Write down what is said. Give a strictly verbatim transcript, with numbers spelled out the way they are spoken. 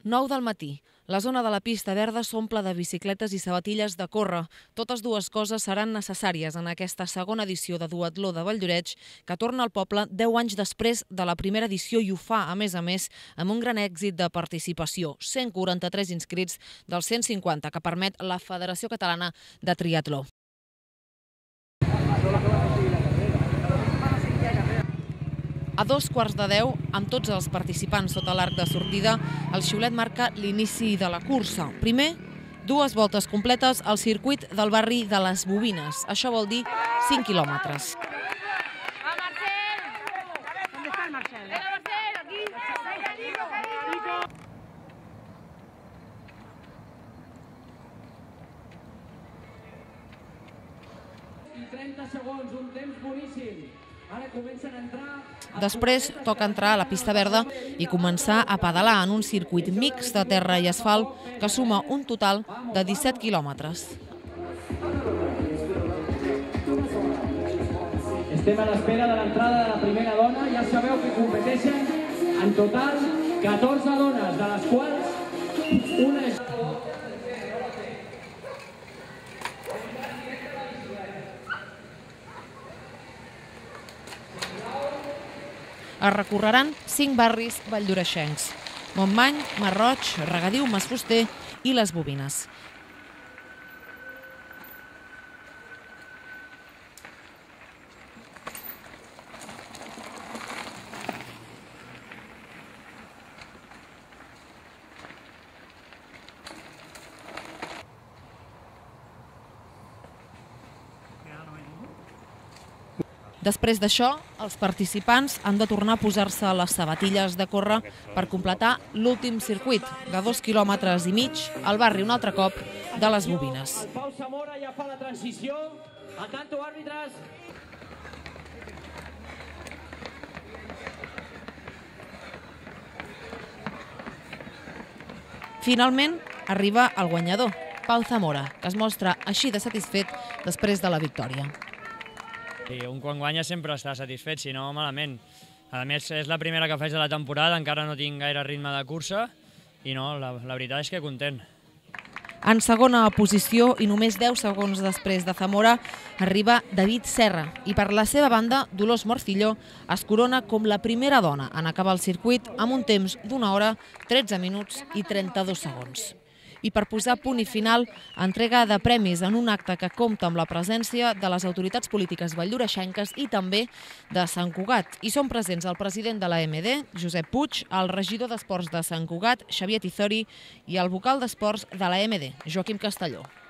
nou del matí. La zona de la pista verda s'omple de bicicletes i sabatilles de córrer. Totes dues coses seran necessàries en aquesta segona edició de Duatló de Valldoreix, que torna al poble deu anys després de la primera edició i ho fa, a més a més, amb un gran èxit de participació. cent quaranta-tres inscrits dels cent cinquanta que permet la Federació Catalana de Triatló. A dos quarts de deu, amb tots els participants sota l'arc de sortida, el xiulet marca l'inici de la cursa. Primer, dues voltes completes al circuit del barri de les Bobines. Això vol dir cinc quilòmetres. I trenta segons, un temps boníssim. Ara comencen a entrar... Després toca entrar a la pista verda i començar a pedalar en un circuit mixt de terra i asfalt que suma un total de disset quilòmetres. Estem a l'espera de l'entrada de la primera dona. Ja sabeu que competeixen en total catorze dones, de les quals una és... Es recorreran cinc barris valldoreixencs: Montmany, Masroig, Regadiu, Masfuster i les Bobines. Després d'això, els participants han de tornar a posar-se les sabatilles de córrer per completar l'últim circuit de dos quilòmetres i mig al barri un altre cop de les Bobines. El Pau Zamora ja fa la transició. Atanto, àrbitres. Finalment, arriba el guanyador, Pau Zamora, que es mostra així de satisfet després de la victòria. I un quan guanya sempre està satisfet, si no malament. A més, és la primera que faig de la temporada, encara no tinc gaire ritme de cursa i no, la, la veritat és que content. En segona posició i només deu segons després de Zamora arriba David Serra i per la seva banda Dolors Morcillo es corona com la primera dona en acabar el circuit amb un temps d'una hora, tretze minuts i trenta-dos segons. I per posar punt i final, entrega de premis en un acte que compta amb la presència de les autoritats polítiques valldoreixenques i també de Sant Cugat. Hi són presents el president de l'A M D, Josep Puig, el regidor d'Esports de Sant Cugat, Xavier Tizori, i el vocal d'Esports de l'A M D, Joaquim Castelló.